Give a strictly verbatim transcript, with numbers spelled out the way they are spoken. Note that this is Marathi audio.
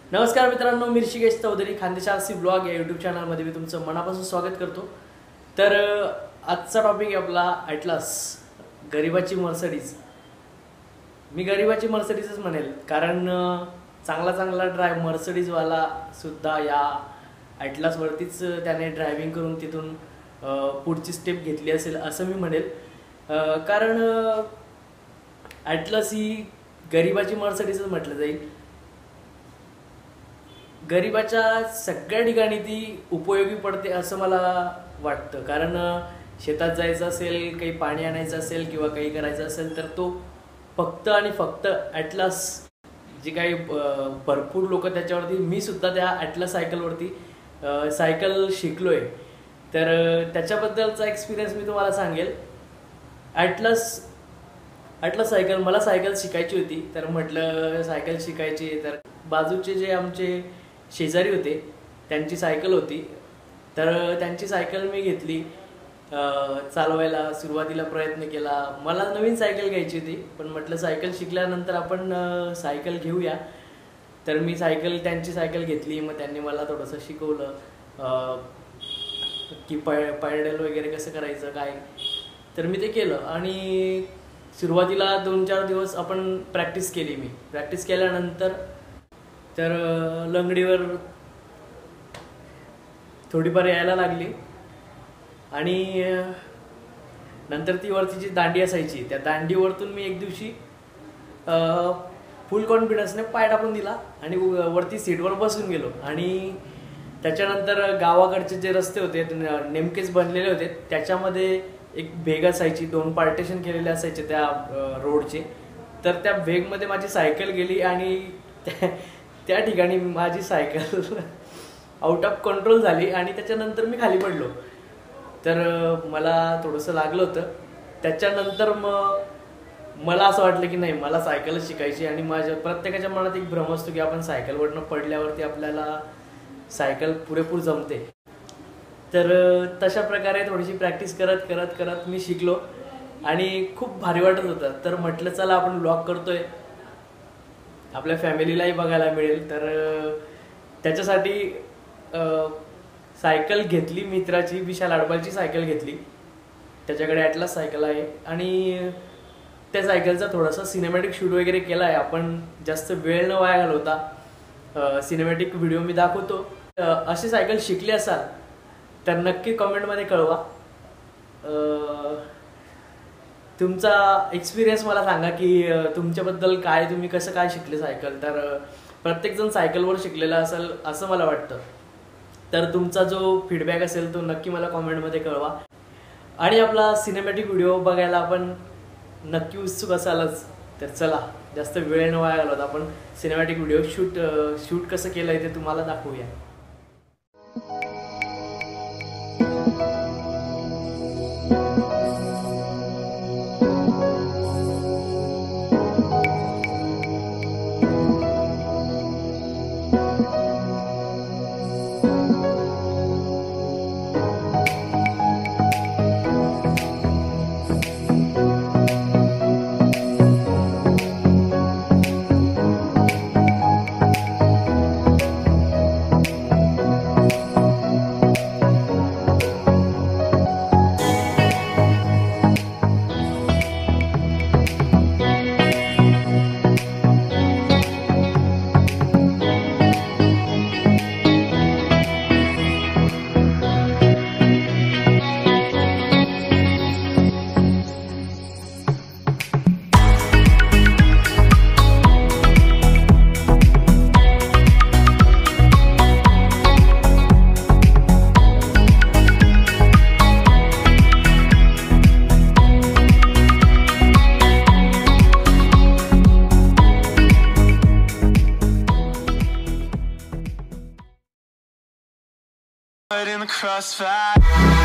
नमस्कार मित्रांनो, मी ऋषिकेश चौधरी खानदेशासी ब्लॉग या यूट्यूब चॅनलमध्ये मी तुमचं मनापासून स्वागत करतो। तर आजचा टॉपिक आहे आपला ॲटलास, गरिबाची मर्सिडीज। मी गरिबाची मर्सिडीजच म्हणेल, कारण चांगला चांगला ड्राइव मर्सिडीजवाला सुद्धा या ॲटलासवरतीच त्याने ड्रायव्हिंग करून तिथून पुढची स्टेप घेतली असेल असं मी म्हणेल। कारण ॲटलास ही गरिबाची मर्सिडीजच म्हटलं जाईल। गरिबाच्या सगळ्या ठिकाणी ती उपयोगी पडते असं मला वाटतं, कारण शेतात जायचं असेल, काही पाणी आणायचं असेल किंवा काही करायचं असेल तर तो फक्त आणि फक्त ॲटलास, जे काही भरपूर लोक त्याच्यावरती, मी सुद्धा त्या ॲटलास सायकलवरती सायकल शिकलोय, तर त्याच्याबद्दलचा एक्सपिरियन्स मी तुम्हाला सांगेल। ॲटलास ॲटलास सायकल, मला सायकल शिकायची होती, तर म्हटलं सायकल शिकायची, तर बाजूचे जे आमचे शेजारी होते त्यांची सायकल होती, तर त्यांची सायकल मी घेतली, चालवायला सुरुवातीला प्रयत्न केला। मला नवीन सायकल घ्यायची होती, पण म्हटलं सायकल शिकल्यानंतर आपण सायकल घेऊया, तर मी सायकल त्यांची सायकल घेतली। मग त्यांनी मला थोडंसं शिकवलं की पॅ पॅडल वगैरे कसं करायचं काय, तर मी ते केलं। आणि सुरुवातीला दोन चार दिवस आपण प्रॅक्टिस केली। मी प्रॅक्टिस केल्यानंतर तर लंगडीवर थोडीफार यायला लागली, आणि नंतर ती वरती जी दांडी असायची त्या दांडीवरतून मी एक दिवशी फुल कॉन्फिडन्सने पाय टाकून दिला आणि वरती सीटवर बसून गेलो। आणि त्याच्यानंतर गावाकडचे जे रस्ते होते नेमकेच बनलेले होते, त्याच्यामध्ये एक भेग असायची, दोन पार्टेशन केलेले असायचे त्या रोडचे, तर त्या भेगमध्ये माझी सायकल गेली आणि त्या ठिकाणी माझी सायकल आउट ऑफ कंट्रोल झाली आणि त्याच्यानंतर मी खाली पडलो। तर मला थोडंसं लागलं होतं। त्याच्यानंतर मग मला असं वाटलं की नाही, मला सायकलच शिकायची। आणि माझ्या प्रत्येकाच्या मनात एक भ्रम असतो की आपण सायकलवरनं पडल्यावरती आपल्याला सायकल पुरेपूर जमते, तर तशा प्रकारे थोडीशी प्रॅक्टिस करत करत करत मी शिकलो आणि खूप भारी वाटत होतं। तर म्हटलं चला आपण ब्लॉग करतोय, आपल्या फॅमिलीलाही बघायला मिळेल, तर त्याच्यासाठी सायकल घेतली मित्राची, विशाल अडबालची सायकल घेतली, त्याच्याकडे ॲटलास सायकल आहे, आणि त्या सायकलचा थोडासा सिनेमॅटिक शूट वगैरे केला आहे आपण। जास्त वेळ न वाया घालवता सिनेमॅटिक व्हिडिओ मी दाखवतो। अशी सायकल शिकली असाल तर नक्की कमेंटमध्ये कळवा, तुमचा एक्सपिरियन्स मला सांगा की तुमच्याबद्दल काय, तुम्ही कसं काय शिकले सायकल। तर प्रत्येकजण सायकलवर शिकलेला असेल असं मला वाटतं, तर तुमचा जो फीडबॅक असेल तो नक्की मला कमेंटमध्ये कळवा। आणि आपला सिनेमॅटिक व्हिडिओ बघायला आपण नक्की उत्सुक असालच, तर चला जास्त वेळ न वाया घालवता आपण सिनेमॅटिक व्हिडिओ शूट शूट कसं केलं आहे ते तुम्हाला दाखवूया। In the crossfire